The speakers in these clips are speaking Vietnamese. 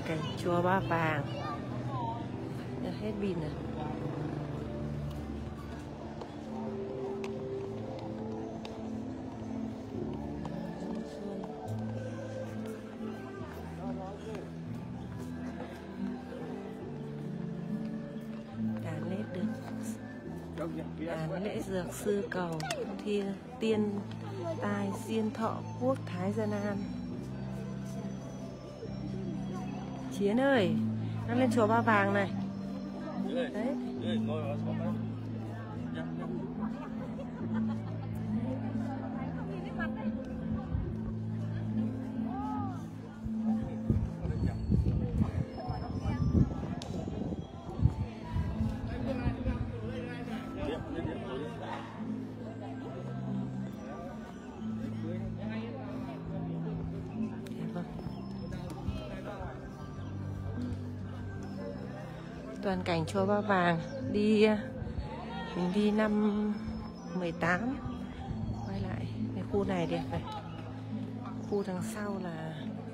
Cảnh chùa Ba Vàng. Hết pin rồi. Đàn lễ dược sư cầu tiên tài diên thọ quốc thái dân an. Chiến ơi, đang lên chùa Ba Vàng này. Đấy. Toàn cảnh chùa Ba Vàng. Mình đi năm 18. Quay lại cái khu này đẹp này. Khu đằng sau là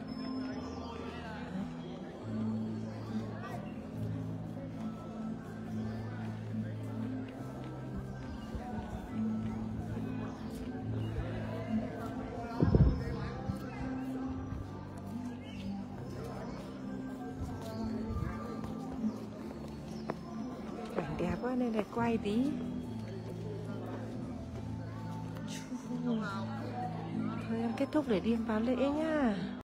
cảnh đẹp quá nên lại quay tí. Thôi em kết thúc để đi vào lễ nhá.